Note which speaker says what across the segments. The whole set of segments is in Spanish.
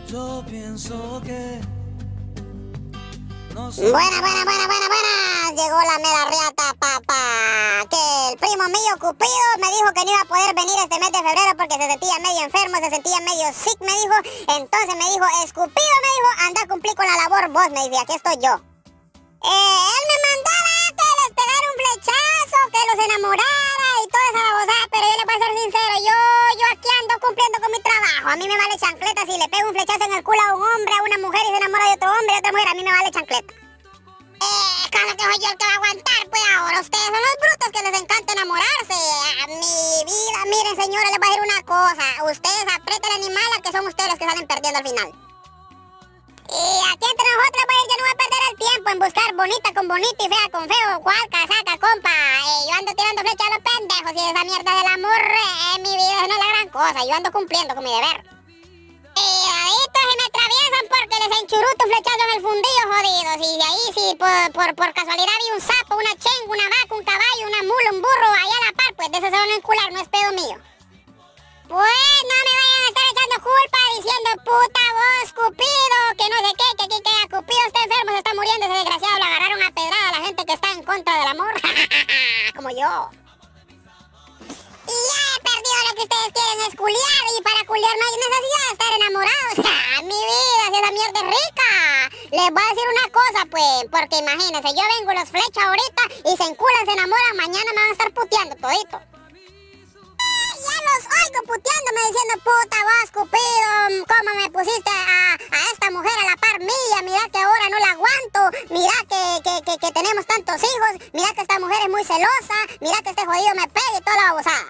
Speaker 1: Yo pienso que no sé.
Speaker 2: Buenas. Llegó la mera riata, papá. Que el primo mío, Cupido, me dijo que no iba a poder venir este mes de febrero porque se sentía medio enfermo, se sentía medio sick, me dijo. Entonces me dijo, Escupido, me dijo, anda a cumplir con la labor vos, me dice, aquí estoy yo. Él me mandaba que les pegara un flechazo, que los enamorara y toda esa babosada, pero yo le voy a ser sincero, yo aquí ando cumpliendo con mi trabajo. A mí me vale chancleta si le pego un flechazo en el culo a un hombre, a una mujer y se enamora de otro hombre, y otra mujer, a mí me vale chancleta. Claro que soy yo el que va a aguantar, pues ahora ustedes son los brutos que les encanta enamorarse. A mi vida, miren señora, les voy a decir una cosa, ustedes aprieten el animal a que son ustedes los que salen perdiendo al final. Y aquí entre nosotros, pues yo no voy a perder el tiempo en buscar bonita con bonito y fea con feo, cual casaca, compa. Yo ando tirando flechas a los pendejos y esa mierda del amor en mi vida no es la gran cosa, yo ando cumpliendo con mi deber. Y ahorita se me atraviesan porque les enchuruto un flechazo en el fundillo, jodidos. Y de ahí si por casualidad vi un sapo, una chenga, una vaca, un caballo, una mula, un burro ahí a la par, pues de eso se van a encular, no es pedo mío. Pues no me vayan a estar echando culpa diciendo puta vos, Cupido, que no sé qué, que aquí queda Cupido, está enfermo, se está muriendo, ese desgraciado, le agarraron a pedrada a la gente que está en contra del amor, como yo. Y ya he perdido lo que ustedes quieren es culiar, y para culiar no hay necesidad de estar enamorados. Mi vida, si esa mierda es rica. Les voy a decir una cosa, pues, porque imagínense, yo vengo los flechas ahorita y se enculan, se enamoran, mañana me van a estar puteando todito. Ya los oigo puteándome diciendo, puta vos, Cupido, cómo me pusiste a esta mujer a la par mía, mira que ahora no la aguanto, mira que tenemos tantos hijos, mira que esta mujer es muy celosa, mira que este jodido me pega y toda la babosada.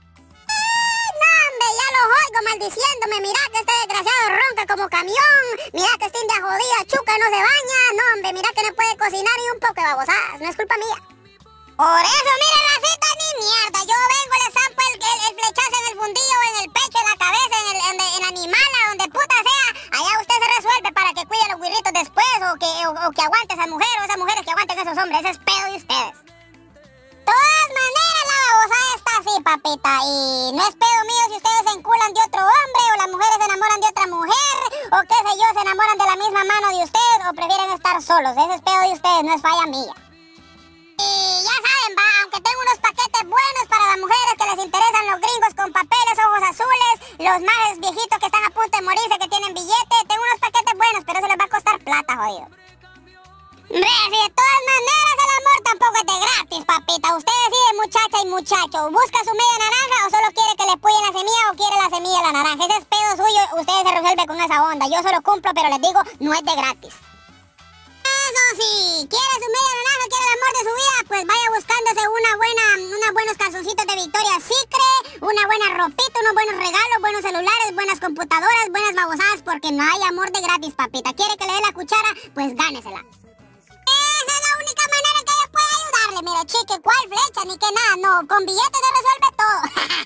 Speaker 2: No, hombre, ya los oigo maldiciéndome, mira que este desgraciado ronca como camión, mira que esta india jodida chuca no se baña, no, hombre, mira que no puede cocinar y un poco de babosadas, no es culpa mía. Por eso, miren, Rafita, ni mierda. Yo vengo, le zampo el flechazo en el fundillo, en el pecho, en la cabeza, en la animala, donde puta sea. Allá usted se resuelve para que cuide a los güirritos después, o que aguante esa mujer, o esas mujeres que aguanten a esos hombres. Ese es pedo de ustedes. De todas maneras, la babosada está así, papita. Y no es pedo mío si ustedes se enculan de otro hombre, o las mujeres se enamoran de otra mujer, o qué sé yo, se enamoran de la misma mano de ustedes, o prefieren estar solos. Ese es pedo de ustedes, no es falla mía. Y ya saben, va, aunque tengo unos paquetes buenos para las mujeres que les interesan los gringos con papeles, ojos azules, los más viejitos que están a punto de morirse, que tienen billete, tengo unos paquetes buenos, pero eso les va a costar plata, jodido. Si de todas maneras el amor tampoco es de gratis, papita. Usted decide, muchacha y muchacho, ¿busca su media naranja o solo quiere que le puyen la semilla o quiere la semilla de la naranja? Ese es pedo suyo, ustedes se resuelven con esa onda. Yo solo cumplo, pero les digo, no es de gratis. Eso sí, quiere su media naranja, quiere el amor de su vida, pues vaya buscándose unos buenos calzoncitos de Victoria's Secret, una buena ropita, unos buenos regalos, buenos celulares, buenas computadoras, buenas babosadas, porque no hay amor de gratis, papita. ¿Quiere que le dé la cuchara? Pues gánesela. Esa es la única manera que yo puedo ayudarle. Mire, chique, ¿cuál flecha? Ni que nada, no, con billetes se resuelve todo.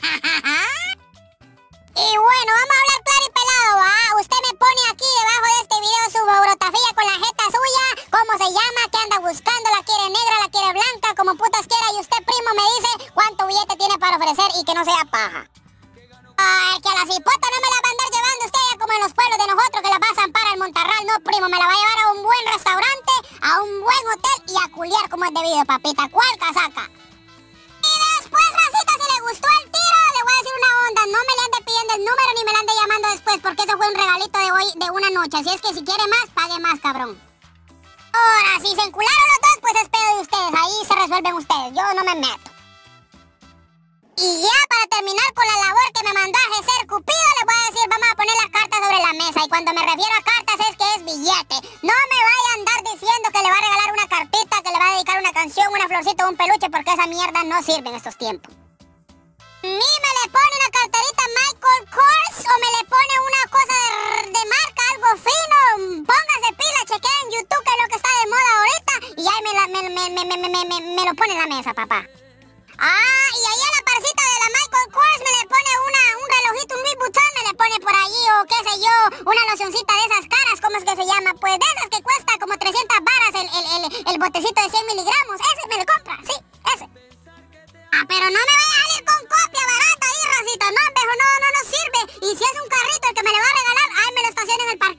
Speaker 2: Y bueno, vamos a hablar claro y pelado, ¿va? Usted me pone aquí debajo de este video su fotografía con la jeta suya, cómo se llama, qué anda buscando, la quiere negra, la quiere blanca, como putas quiera, y usted, primo, me dice cuánto billete tiene para ofrecer y que no sea paja. Ay, que a la cipota no me la va a andar llevando usted ya como en los pueblos de nosotros que la va a zampar al Montarral, no, primo, me la va a llevar a un buen restaurante, a un buen hotel y a culiar como es debido, papita. ¿Cuál casaca? Y después, racita, si le gustó el tiro, le voy a decir una onda. No me le ande pidiendo el número ni me le ande llamando después, porque eso fue un regalito de hoy, de una noche. Así es que si quiere más, pague más, cabrón. Ahora, si se encularon los dos, pues es pedo de ustedes. Ahí se resuelven ustedes. Yo no me meto. Y ya para terminar con la labor que me mandó a ejercer Cupido, le voy a decir, vamos a poner las cartas sobre la mesa. Y cuando me refiero a cartas es que es billete. No me vaya a andar diciendo que le va a regalar una cartita, que le va a dedicar una canción, una florcita o un peluche, porque esa mierda no sirve en estos tiempos. Ni me le pone una carterita Michael Kors o me le pone una cosa de marca, algo fino. Póngase pila, chequea en YouTube que es lo que está de moda ahorita y ahí me lo pone en la mesa, papá. Ah, y ahí a la parcita de la Michael Kors me le pone un relojito, un Louis Vuitton, me le pone por allí, o qué sé yo, una locioncita de esas caras, ¿cómo es que se llama? Pues de esas que cuesta como 300 varas el botecito de 100 miligramos, ese me lo compra, sí, ese. Ah, pero no me vaya a salir con copia barata ahí, racita, no, viejo, no sirve, y si es un carrito el que me le va a regalar, ahí me lo estaciona en el parque.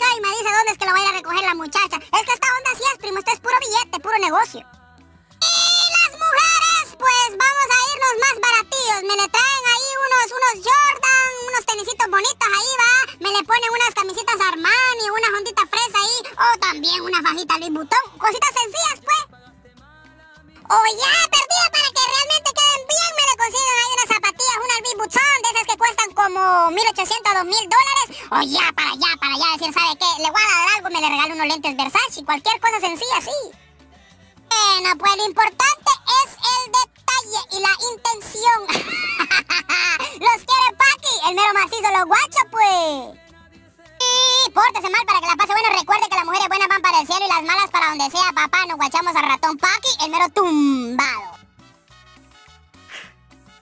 Speaker 2: le ponen unas camisitas Armani, una jondita fresa ahí, o también una fajita Louis Vuitton. Cositas sencillas, pues. O ya perdida para que realmente queden bien, me le consiguen ahí unas zapatillas, unas Louis Vuitton, de esas que cuestan como $1,800 a $2,000. O ya para allá, decir, ¿sabe qué? Le voy a dar algo, me le regalo unos lentes Versace, cualquier cosa sencilla, sí. Bueno, pues lo importante es el detalle y la intención. Los quiere Paqui, el mero macizo, los guachos, pues. Y pórtese mal para que la pase bueno. Recuerde que las mujeres buenas van para el cielo y las malas para donde sea, papá. Nos guachamos al ratón Paqui, el mero tumbado.